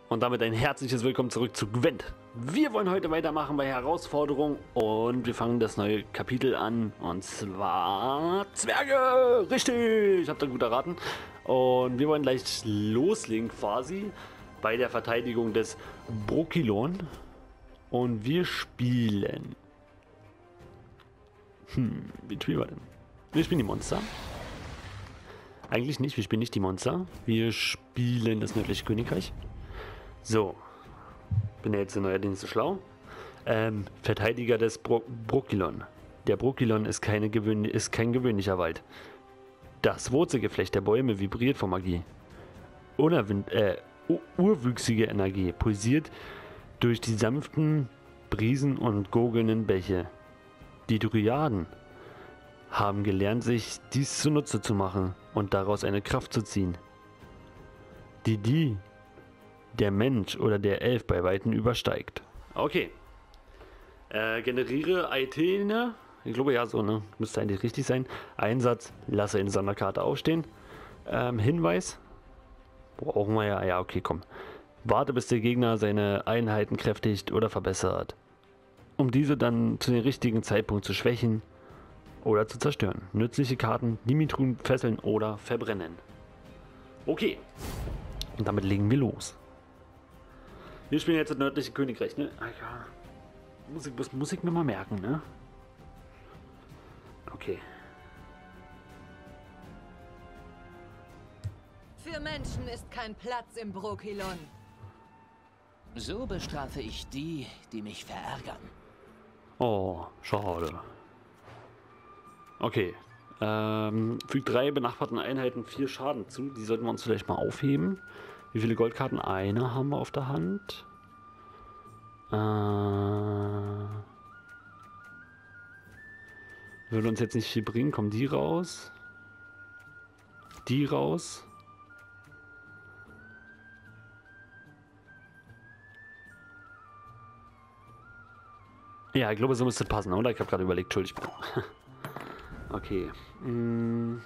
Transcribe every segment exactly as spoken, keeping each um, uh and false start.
Und damit ein herzliches Willkommen zurück zu Gwent. Wir wollen heute weitermachen bei Herausforderung und wir fangen das neue Kapitel an. Und zwar Zwerge! Richtig! Habt ihr gut erraten. Und wir wollen gleich loslegen quasi bei der Verteidigung des Brokilon. Und wir spielen... Hm, wie spielen wir denn? Wir spielen die Monster. Eigentlich nicht, wir spielen nicht die Monster. Wir spielen das nördliche Königreich. So, bin ja jetzt neuerdings so schlau. Ähm, Verteidiger des Bro Brokilon. Der Brokilon ist, keine gewöhn ist kein gewöhnlicher Wald. Das Wurzelgeflecht der Bäume vibriert vor Magie. Unerwind äh, urwüchsige Energie pulsiert durch die sanften Brisen und gurgelnden Bäche. Die Dryaden haben gelernt, sich dies zunutze zu machen und daraus eine Kraft zu ziehen, die die der Mensch oder der Elf bei Weitem übersteigt. Okay. Äh, generiere Iteme. Ich glaube ja so, ne? Müsste eigentlich richtig sein. Einsatz, lasse in Sonderkarte aufstehen. Ähm, Hinweis. Brauchen wir ja. Ja, okay, komm. Warte, bis der Gegner seine Einheiten kräftigt oder verbessert. Um diese dann zu dem richtigen Zeitpunkt zu schwächen oder zu zerstören. Nützliche Karten, Dimitrun fesseln oder verbrennen. Okay. Und damit legen wir los. Wir spielen jetzt das nördliche Königreich, ne? Ah, ja. Musik, das muss ich mir mal merken, ne? Okay. Für Menschen ist kein Platz im Brokilon. So bestrafe ich die, die mich verärgern. Oh, schade. Okay. Ähm, fügt drei benachbarten Einheiten vier Schaden zu. Die sollten wir uns vielleicht mal aufheben. Wie viele Goldkarten? Eine haben wir auf der Hand. Äh, würde uns jetzt nicht viel bringen. Kommen die raus? Die raus? Ja, ich glaube, so müsste passen, oder? Ich habe gerade überlegt, Entschuldigung. Okay. Mm.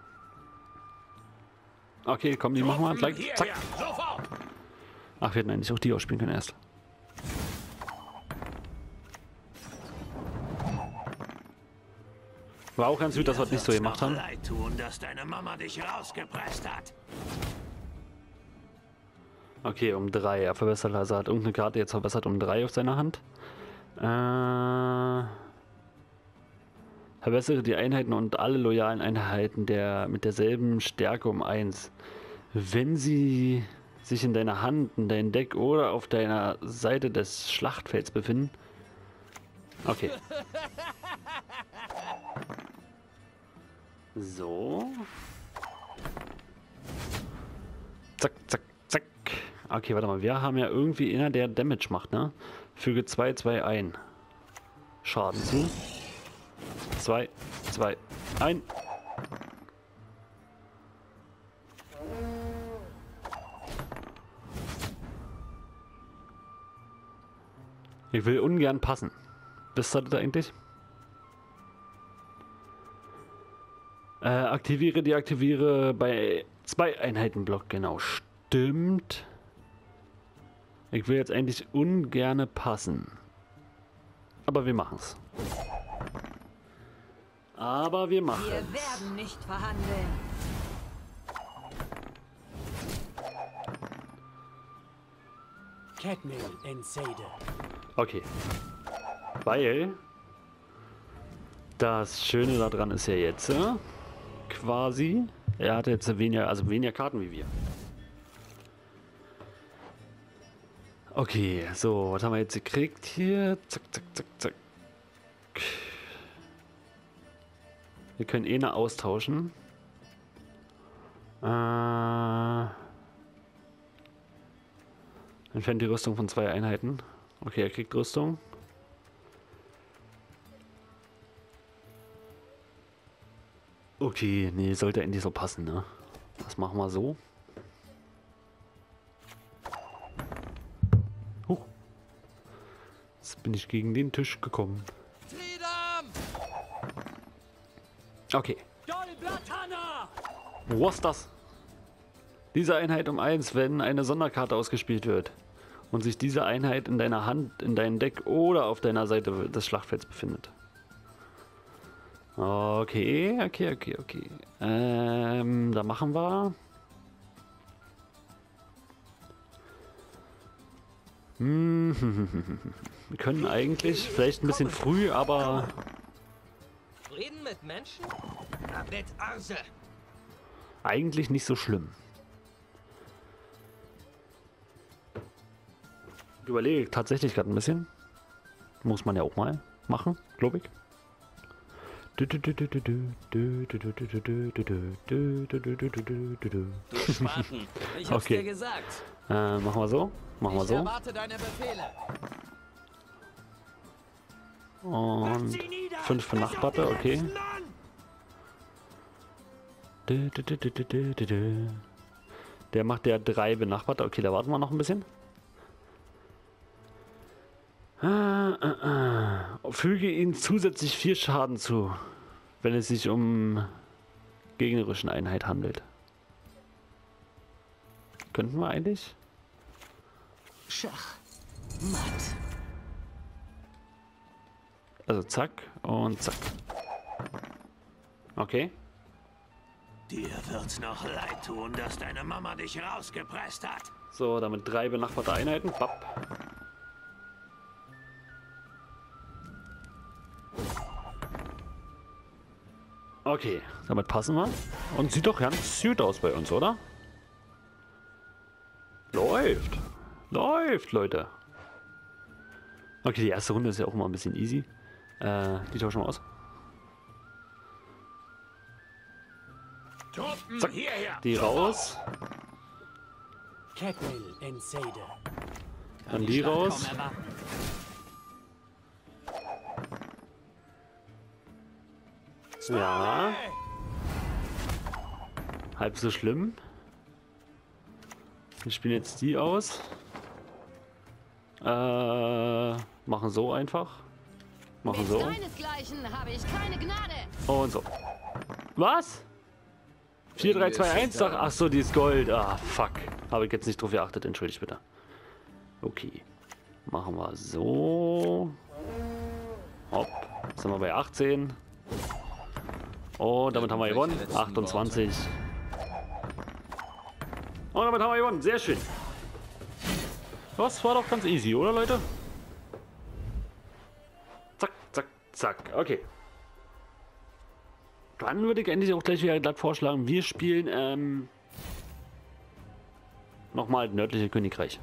Okay, komm, die machen wir gleich. Zack. Ach, wir hätten eigentlich auch die ausspielen können erst. War auch ganz gut, dass wir das nicht so gemacht haben. Leid tun, dass deine Mama dich rausgepresst hat. Okay, um drei. Er verbessert, also hat irgendeine Karte jetzt verbessert um drei auf seiner Hand. Äh, verbessere die Einheiten und alle loyalen Einheiten der mit derselben Stärke um eins. Wenn sie sich in deiner Hand, in deinem Deck oder auf deiner Seite des Schlachtfelds befinden. Okay. So. Zack, zack, zack. Okay, warte mal. Wir haben ja irgendwie einer, der Damage macht, ne? Füge zwei, zwei ein. Schaden zu. zwei, zwei, ein. Ich will ungern passen. Bist du das eigentlich? Äh, aktiviere, deaktiviere bei zwei Einheiten Block. Genau, stimmt. Ich will jetzt eigentlich ungerne passen. Aber wir machen's. Aber wir machen. Wir werden nicht verhandeln. Cadmiel in Sede. Okay. Weil das Schöne daran ist ja jetzt äh, quasi, er hatte jetzt weniger, also weniger Karten wie wir. Okay, so, was haben wir jetzt gekriegt hier? Zack, zack, zack, zack. Wir können eh eine austauschen. Äh, entfernt die Rüstung von zwei Einheiten. Okay, er kriegt Rüstung. Okay, nee, sollte endlich so passen, ne? Das machen wir so. Huch. Jetzt bin ich gegen den Tisch gekommen. Okay. Was ist das? Diese Einheit um eins, wenn eine Sonderkarte ausgespielt wird und sich diese Einheit in deiner Hand, in deinem Deck oder auf deiner Seite des Schlachtfelds befindet. Okay, okay, okay, okay. Ähm, da machen wir... Hm, wir können eigentlich vielleicht ein bisschen früh, aber... Frieden mit Menschen? Mit Arse. Eigentlich nicht so schlimm. Ich überlege tatsächlich gerade ein bisschen. Muss man ja auch mal machen, glaube ich. Du Spaten. Ich hab's Okay. dir gesagt. Äh, machen wir so. Machen wir Ich so. erwarte deine Befehle. Und fünf benachbarte, okay. Der macht ja drei benachbarte. Okay, da warten wir noch ein bisschen. Ah, ah, ah. Füge ihnen zusätzlich vier Schaden zu, wenn es sich um gegnerischen Einheit handelt. Könnten wir eigentlich? Schach. Matt. Also zack und zack. Okay. Dir wird's noch leid tun, dass deine Mama dich rausgepresst hat. So, damit drei benachbarte Einheiten. Papp. Okay, damit passen wir. Und sieht doch ganz gut aus bei uns, oder? Läuft. Läuft, Leute. Okay, die erste Runde ist ja auch immer ein bisschen easy. Äh, die tauschen wir aus. Truppen Zack. hierher. Die raus. Ketil in Seide. Dann die raus. Kaum erwarten. Ja. Halb so schlimm. Wir spielen jetzt die aus. Äh, machen so einfach. Machen so. Deinesgleichen habe ich keine Gnade. Und so. Was? vier, drei, zwei, eins, sag. Achso, die ist Gold. Ah, fuck. Habe ich jetzt nicht drauf geachtet. Entschuldigt bitte. Okay. Machen wir so. Hopp. Sind wir bei achtzehn. Und damit haben wir gewonnen. achtundzwanzig. Und damit haben wir gewonnen. Sehr schön. Das war doch ganz easy, oder Leute? Zack, zack, zack. Okay. Dann würde ich endlich auch gleich wieder glatt vorschlagen, wir spielen ähm, nochmal nördliche Königreich.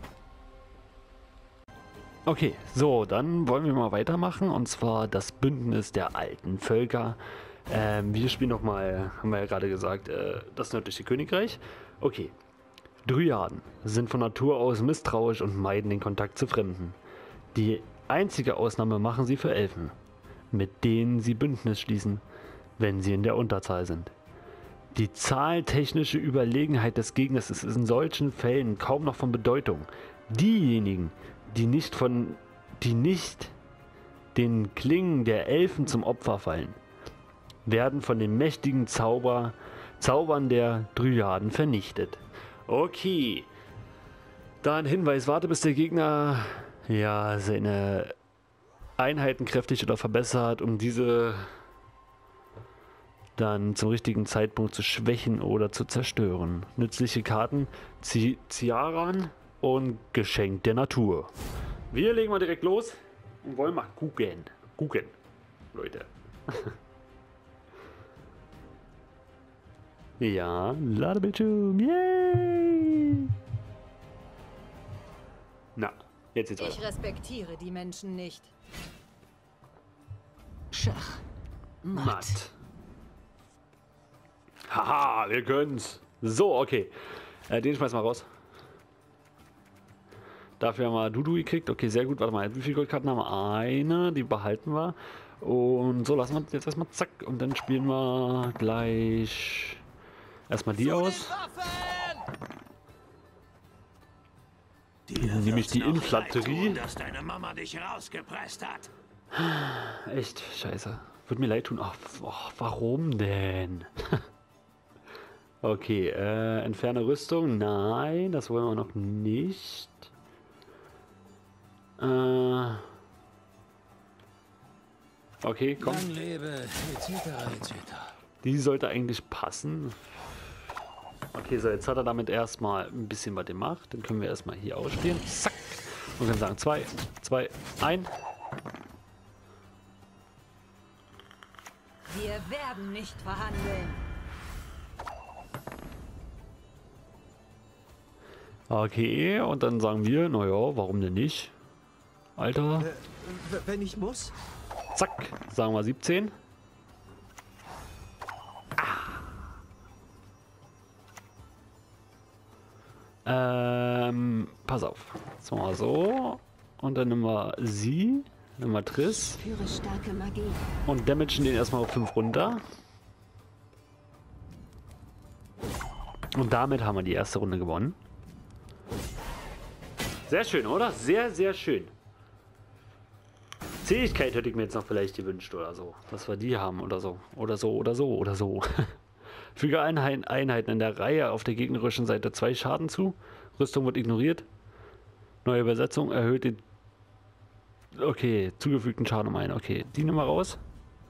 Okay, so, dann wollen wir mal weitermachen, und zwar das Bündnis der alten Völker. Ähm, wir spielen nochmal, haben wir ja gerade gesagt, äh, das nördliche Königreich. Okay. Dryaden sind von Natur aus misstrauisch und meiden den Kontakt zu Fremden. Die einzige Ausnahme machen sie für Elfen, mit denen sie Bündnis schließen, wenn sie in der Unterzahl sind. Die zahltechnische Überlegenheit des Gegners ist in solchen Fällen kaum noch von Bedeutung. Diejenigen, die nicht von, die nicht den Klingen der Elfen zum Opfer fallen, werden von den mächtigen Zauber, Zaubern der Dryaden vernichtet. Okay. Da ein Hinweis, warte bis der Gegner ja seine Einheiten kräftig oder verbessert, um diese dann zum richtigen Zeitpunkt zu schwächen oder zu zerstören. Nützliche Karten: Ciaran und Geschenk der Natur. Wir legen mal direkt los und wollen mal gucken. Gucken, Leute. Ja, Ladebildschirm. Yay! Na, jetzt geht's Ich weiter. respektiere die Menschen nicht. Schach. Matt. Matt. Haha, wir können's. So, okay. Äh, den schmeißen wir raus. Dafür haben wir Dudu gekriegt. Okay, sehr gut. Warte mal, wie viele Goldkarten haben wir? Eine, die behalten wir. Und so, lassen wir jetzt erstmal zack. Und dann spielen wir gleich erstmal die aus. Dir Nämlich wird's die noch leid Infanterie. tun, dass deine Mama dich rausgepresst hat. Echt, scheiße. Würde mir leid tun. Ach, oh, warum denn? Okay, äh, entferne Rüstung. Nein, das wollen wir noch nicht. Äh. Okay, komm. Lang lebe, et cetera et cetera. Die sollte eigentlich passen. Okay, so, jetzt hat er damit erstmal ein bisschen was gemacht. Dann können wir erstmal hier ausstehen. Zack. Und können sagen, zwei, zwei, ein. Wir werden nicht verhandeln. Okay, und dann sagen wir, naja, warum denn nicht? Alter. Äh, wenn ich muss? Zack, sagen wir siebzehn. Ah. Ähm, pass auf. Jetzt machen wir so. Und dann nehmen wir sie, nehmen wir Triss. Führe starke Magie. Und damagen den erstmal auf fünf runter. Und damit haben wir die erste Runde gewonnen. Sehr schön, oder? Sehr, sehr schön. Zähigkeit hätte ich mir jetzt noch vielleicht gewünscht oder so. Dass wir die haben oder so. Oder so, oder so, oder so. Füge Einheiten, Einheiten in der Reihe auf der gegnerischen Seite zwei Schaden zu. Rüstung wird ignoriert. Neue Übersetzung erhöht den okay, zugefügten Schaden um einen. Okay, die nehmen wir raus.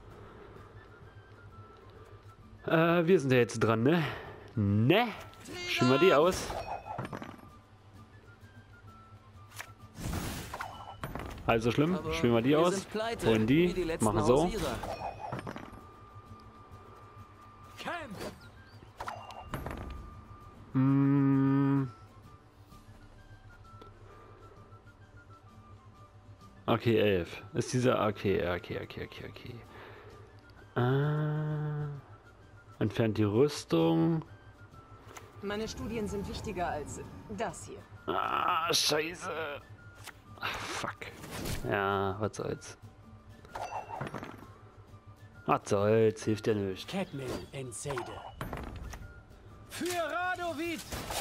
Äh, wir sind ja jetzt dran, ne? Ne? Schieben wir die aus. Also schlimm, Aber spielen wir die wir aus, sind pleite, holen wie die, die letzten machen so. Hausierer. Mm. Okay, elf. Ist dieser, okay, okay, okay, okay, okay. Äh, entfernt die Rüstung. Meine Studien sind wichtiger als das hier. Ah, scheiße. Ach, fuck. Ja, was soll's. Was soll's, hilft ja nicht. Cadmil Enseide. Für Radovid!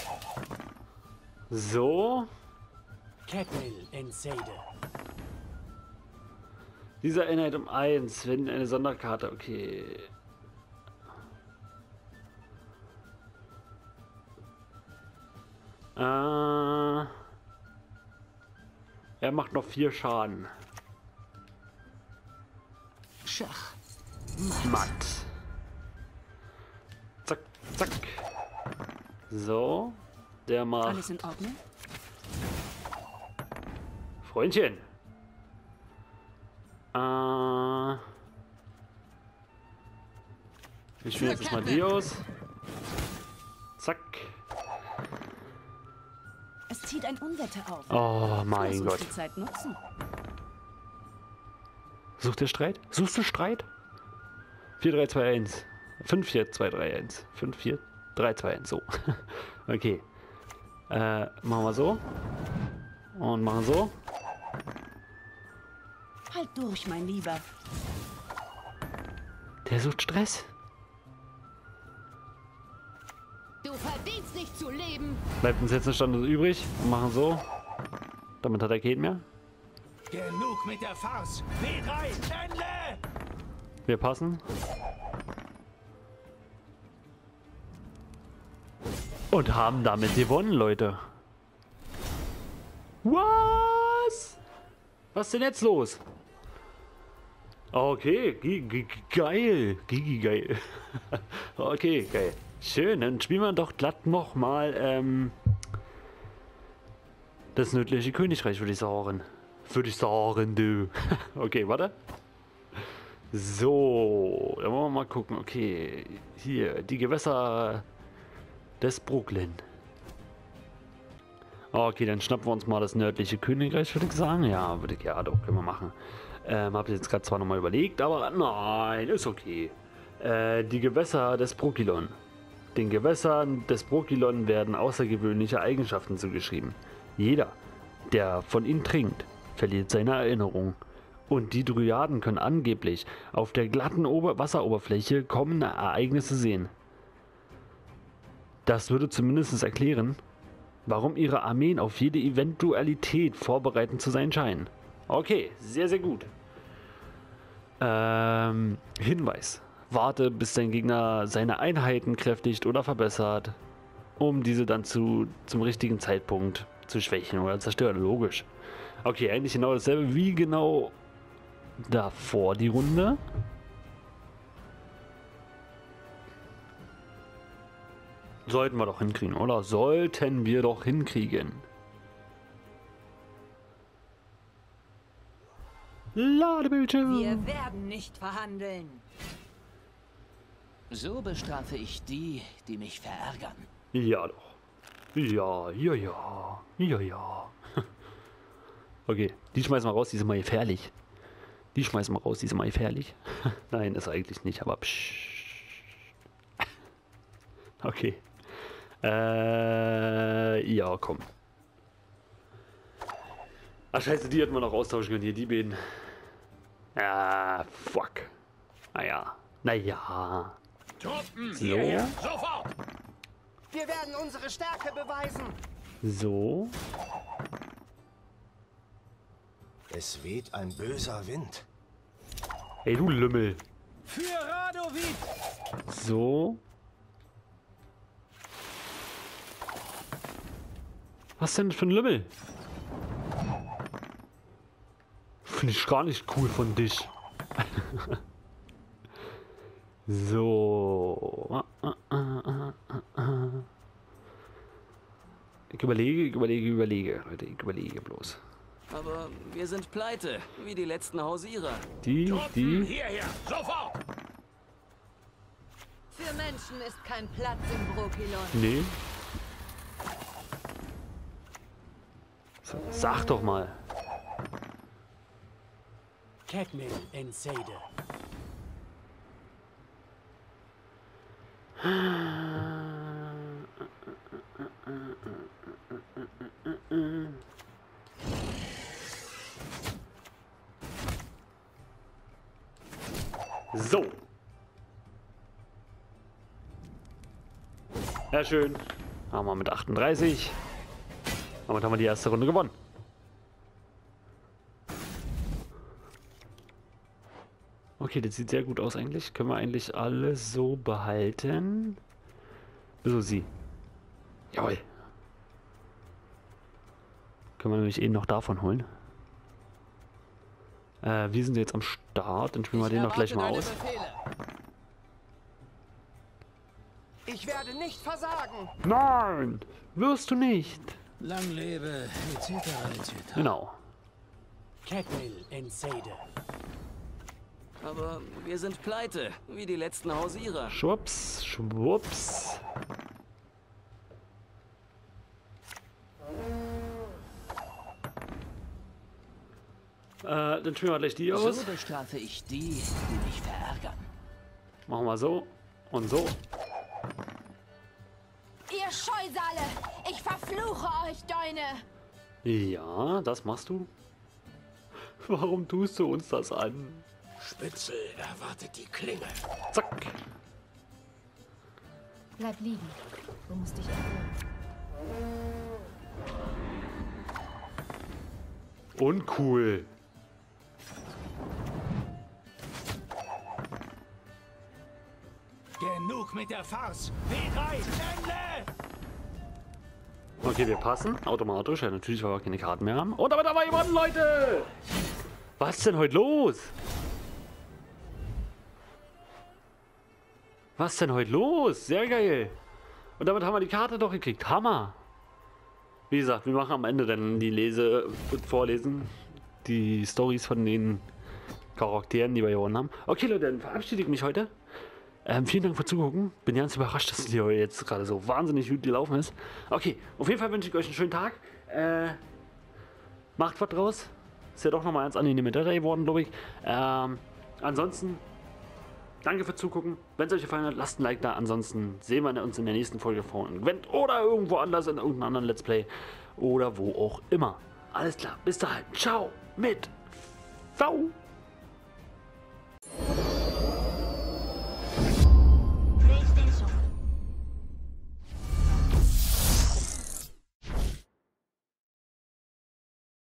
So. Cadmil Enseide. Diese Einheit um eins, wenn eine Sonderkarte, okay. Äh, er macht noch vier Schaden. Schach. Matt. Zack, zack. So. Der macht. Alles in Ordnung? Freundchen. Äh. Ich spiele jetzt mal die aus. Zack. Es zieht ein Unwetter auf. Oh mein Lass uns Gott. die Zeit nutzen. Sucht der Streit? Suchst du Streit? vier, drei, zwei, eins. fünf, vier, zwei, drei, eins. fünf, vier, drei, zwei, eins. So. Okay. Äh, machen wir so. Und machen so. Halt durch, mein Lieber. Der sucht Stress. Du verdienst nicht zu leben. Bleibt uns jetzt eine Stunde übrig. Und machen so. Damit hat er keinen mehr. Genug mit der Farce. W drei, Ende! Wir passen. Und haben damit gewonnen, Leute. Was? Was ist denn jetzt los? Okay, ge ge geil. Gigi geil. Okay, geil. Schön, dann spielen wir doch glatt nochmal ähm, das nördliche Königreich, würde ich sagen. Würde ich sagen, du. Okay, warte. So, dann wollen wir mal gucken. Okay, hier, die Gewässer des Brooklyn. Okay, dann schnappen wir uns mal das nördliche Königreich, würde ich sagen. Ja, würde ich, ja, doch, können wir machen. Ähm, hab jetzt gerade zwar nochmal überlegt, aber nein, ist okay. Äh, die Gewässer des Brokilon. Den Gewässern des Brokilon werden außergewöhnliche Eigenschaften zugeschrieben. Jeder, der von ihnen trinkt, verliert seine Erinnerung. Und die Dryaden können angeblich auf der glatten Ober- Wasseroberfläche kommende Ereignisse sehen. Das würde zumindest erklären, warum ihre Armeen auf jede Eventualität vorbereitet zu sein scheinen. Okay, sehr, sehr gut. Ähm, Hinweis. warte, bis dein Gegner seine Einheiten kräftigt oder verbessert, um diese dann zu, zum richtigen Zeitpunkt zu schwächen oder zerstören. Logisch. Okay, eigentlich genau dasselbe wie genau davor die Runde. Sollten wir doch hinkriegen, oder? Sollten wir doch hinkriegen. Ladebildschirm. Wir werden nicht verhandeln. So bestrafe ich die, die mich verärgern. Ja doch. Ja, ja, ja. Ja, ja. Okay, die schmeißen wir raus, die sind mal gefährlich. Die schmeißen wir raus, die sind mal gefährlich. Nein, ist eigentlich nicht, aber psch. Okay. Äh, ja, komm. Ach scheiße, die hätten wir noch austauschen können hier, die beiden. Ah, fuck. Naja, naja. Truppen, So. hierher, sofort! Wir werden unsere Stärke beweisen. So. Es weht ein böser Wind. Ey, du Lümmel. Für Radovid. So. Was denn für ein Lümmel? Finde ich gar nicht cool von dich. So. Ich überlege, ich überlege, überlege. Leute, ich überlege bloß. Aber wir sind pleite, wie die letzten Hausierer. Die, Truppen, die. hierher, sofort! Für Menschen ist kein Platz im Brokilon. Nee. Sag doch mal. Cadmil Enseide. So. Ja, schön. Haben wir mit achtunddreißig. Damit haben wir die erste Runde gewonnen. Okay, das sieht sehr gut aus eigentlich. Können wir eigentlich alles so behalten. So sie. Jawohl. Können wir nämlich eben noch davon holen. Äh, wir sind jetzt am Start. Dann spielen wir den noch gleich mal aus. Ich werde nicht versagen. Nein! Wirst du nicht. Lang lebe, et cetera et cetera. Genau. Cadmil Enseide. Aber wir sind pleite, wie die letzten Hausierer. Schwupps, schwupps. Äh, dann spielen wir gleich die aus. So bestrafe ich die, die mich verärgern. Machen wir so und so. Ihr Scheusale! Ich verfluche euch, Däune! Ja, das machst du. Warum tust du uns das an? Spitzel erwartet die Klinge. Zack. Bleib liegen. Du musst dich erholen. Uncool. Genug mit der Farce. Bereit, Ende! Okay, wir passen. Automatisch. Ja, natürlich, weil wir keine Karten mehr haben. Und damit haben wir gewonnen, Leute! Was ist denn heute los? Was ist denn heute los? Sehr geil. Und damit haben wir die Karte doch gekriegt. Hammer. Wie gesagt, wir machen am Ende dann die Lese und Vorlesen. Die Stories von den Charakteren, die wir gewonnen haben. Okay, Leute, dann verabschiede ich mich heute. Ähm, vielen Dank fürs Zugucken. Bin ganz überrascht, dass die heute jetzt gerade so wahnsinnig gut gelaufen ist. Okay, auf jeden Fall wünsche ich euch einen schönen Tag. Äh, macht was draus. Ist ja doch nochmal ganz angenehme Datei geworden, glaube ich. Ähm, ansonsten, danke fürs Zugucken. Wenn es euch gefallen hat, lasst ein Like da. Ansonsten sehen wir uns in der nächsten Folge von Gwent oder irgendwo anders in irgendeinem anderen Let's Play. Oder wo auch immer. Alles klar, bis dahin. Ciao mit V.